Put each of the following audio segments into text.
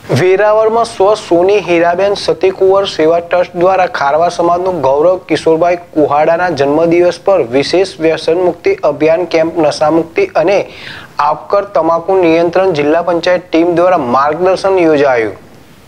વેરાવળમાં સ્વ સોની હીરાબેન સતીકુંવર સેવા ટ્રસ્ટ દ્વારા ખારવા સમાજનું ગૌરવ કિશોરભાઈ કુહાડાના જન્મદિવસ પર વિશેષ વ્યસન મુક્તિ અભિયાન કેમ્પ નશામુક્તિ અને આપકર તમાકુ નિયંત્રણ જિલ્લા પંચાયત ટીમ દ્વારા માર્ગદર્શન યોજાયું।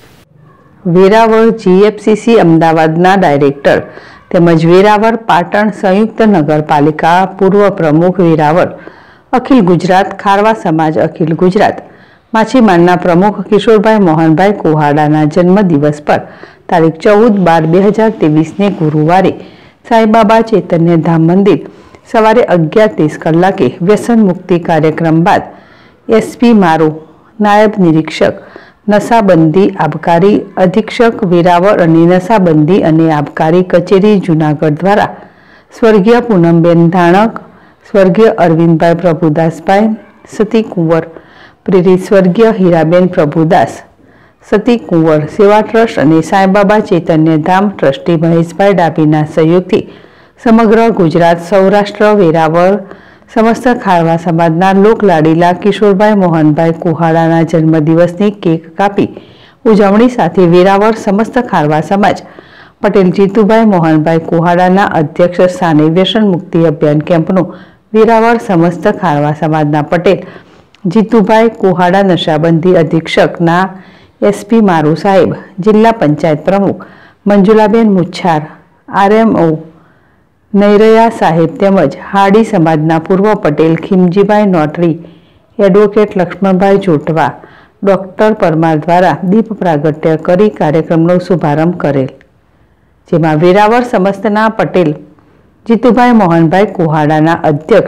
વેરાવળ જીએફસીસી અમદાવાદના ડાયરેક્ટર તેમજ વેરાવળ પાટણ સંયુક્ત નગરપાલિકા પૂર્વ પ્રમુખ વેરાવળ અખિલ ગુજરાત ખારવા સમાજ અખિલ ગુજરાત માછીમારના પ્રમુખ કિશોરભાઈ મોહનભાઈ કુહાડાના જન્મદિવસ પર તારીખ 14/12/2023 ગુરુવારે સાંઈબાબા ચૈતન્ય ધામ મંદિર સવારે 11:30 કલાકે વ્યસન મુક્તિ કાર્યક્રમ બાદ એસપી મારો નાયબ નિરીક્ષક નશાબંધી આબકારી અધિક્ષક વેરાવળ અને નશાબંધી અને આબકારી કચેરી જૂનાગઢ દ્વારા સ્વર્ગીય પૂનમબેન ધાણક, સ્વર્ગીય અરવિંદભાઈ પ્રભુદાસભાઈ સતીકુંવર પ્રેરિત સ્વર્ગીય હીરાબેન પ્રભુદાસ સતીકુંવર સેવા ટ્રસ્ટ અને સાંઈબાબા ચૈતન્ય ધામ ટ્રસ્ટી મહેશભાઈ ડાભીના સહયોગથી સમગ્ર ગુજરાત સૌરાષ્ટ્ર વેરાવળ સમસ્ત ખારવા સમાજના લોકલાડીલા કિશોરભાઈ મોહનભાઈ કુહાડાના જન્મદિવસની કેક કાપી ઉજવણી સાથે વેરાવળ સમસ્ત ખારવા સમાજ પટેલ જીતુભાઈ મોહનભાઈ કુહાડાના અધ્યક્ષ સ્થાને વ્યસન મુક્તિ અભિયાન કેમ્પનું વેરાવળ સમસ્ત ખારવા સમાજના પટેલ જીતુભાઈ કુહાડા નશાબંધી અધિક્ષકના એસપી મારુ સાહેબ, જિલ્લા પંચાયત પ્રમુખ મંજુલાબેન મુચ્છાર, આરએમઓ નૈરયા સાહેબ તેમજ હાડી સમાજના પૂર્વ Patel Khimjibhai notary, advocate Laxmanbhai Jotva, doctor Parmar દ્વારા દીપ પ્રાગટ્ય કરી કાર્યક્રમનો શુભારંભ કરેલ, જેમાં વેરાવળ સમસ્તના પટેલ જીતુભાઈ મોહનભાઈ કુહાડાના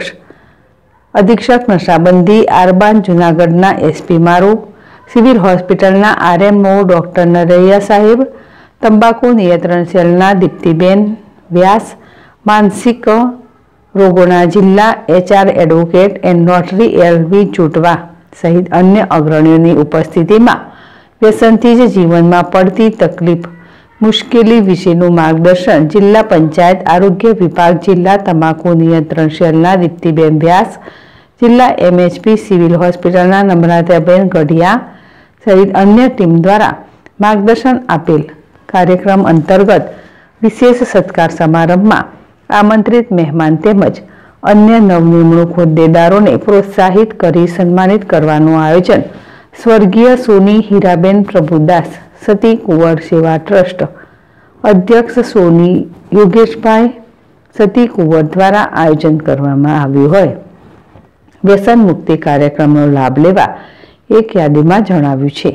અધિક્ષક નશાબંધી આરબાન જૂનાગઢના એસપી મારો, સિવિલ હોસ્પિટલના આરએમઓ ડોક્ટર નરૈયા સાહેબ, તંબાકુ નિયંત્રણ સેલના દીપ્તિબેન વ્યાસ, માનસિક રોગોના જિલ્લા HR advocate and notary LV Jotwa સહિત અન્ય અગ્રણીઓની ઉપસ્થિતિમાં વ્યસનથી જ જીવનમાં પડતી તકલીફ મુશ્કેલી વિશેનું માર્ગદર્શન જિલ્લા પંચાયત આરોગ્ય વિભાગ, જિલ્લા તમાકુ નિયંત્રણ સેલના દીપ્તિબેન વ્યાસ, જિલ્લા એમએચપી સિવિલ હોસ્પિટલના નમ્રતાબેન ગઢિયા સહિત અન્ય ટીમ દ્વારા માર્ગદર્શન આપેલ। કાર્યક્રમ અંતર્ગત વિશેષ સત્કાર સમારંભમાં આમંત્રિત મહેમાન તેમજ અન્ય નવનિમણૂક હોદ્દેદારોને પ્રોત્સાહિત કરી સન્માનિત કરવાનું આયોજન સ્વર્ગીય સોની હીરાબેન પ્રભુદાસ સતીકુંવર સેવા ટ્રસ્ટ અધ્યક્ષ સોની યોગેશભાઈ સતીકુંવર દ્વારા આયોજન કરવામાં આવ્યું હોય વ્યસન મુક્તિ કાર્યક્રમનો લાભ લેવા એક યાદીમાં જણાવ્યું છે।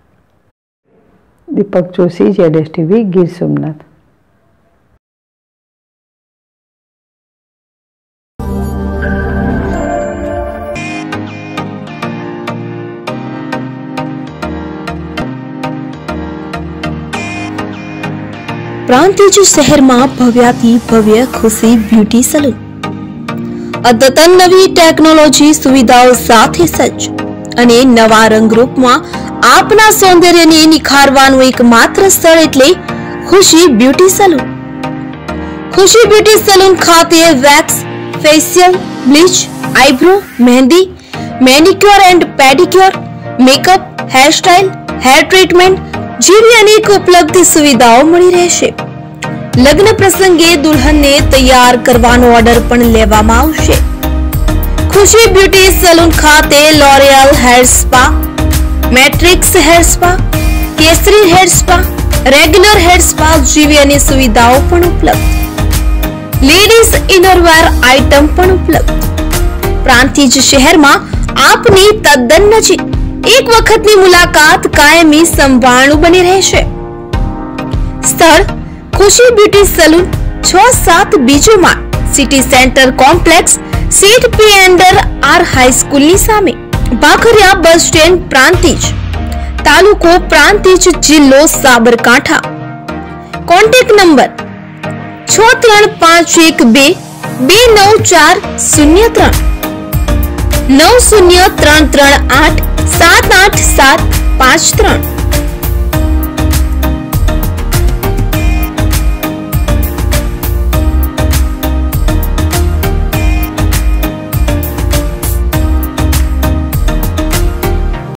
દીપક જોશી, ZSTV, ગીર સોમનાથ। પ્રાંતિજ શહેરમાં ભવ્યાથી ભવ્ય ખુશી બ્યુટી સલૂન અદ્યતન નવી ટેકનોલોજી સુવિધાઓ સાથે સજ્જ અને નવા રંગરૂપમાં આપના સૌંદર્યને નિખારવાનું એકમાત્ર સ્થળ એટલે Khushi beauty salon. Khushi beauty salon ખાતે wax, facial, bleach, eyebrow, mehndi, manicure and pedicure, makeup, hairstyle, hair treatment જેવી અનેક ઉપલબ્ધ સુવિધાઓ મળી રહેશે। લગ્ન પ્રસંગે દુલ્હનને તૈયાર કરવાનો ઓર્ડર પણ લેવામાં આવશે। ખુશી બ્યુટી સલૂન ખાતે L'Oreal hair spa, Matrix hair spa, Kesari hair spa, regular hair spa જેવી અનેક સુવિધાઓ પણ ઉપલબ્ધ। લેડીઝ ઇનરવેર આઇટમ પણ ઉપલબ્ધ। પ્રાંતિજ શહેરમાં આપની તદ્દન નજીક એક વખતની મુલાકાત કાયમી સંભાળનું બની રહેશે। સ્થળ ખુશી બ્યુટી સલૂન 6-7 બીજો માળ, સિટી સેન્ટર કોમ્પ્લેક્સ, સીટ પી અંડર આર હાઈસ્કૂલની સામે, ભાખરિયા બસ સ્ટેન્ડ, પ્રાંતિજ, તાલુકો પ્રાંતિજ, જિલ્લો સાબરકાંઠા। Contact number 6351229403 903338787353।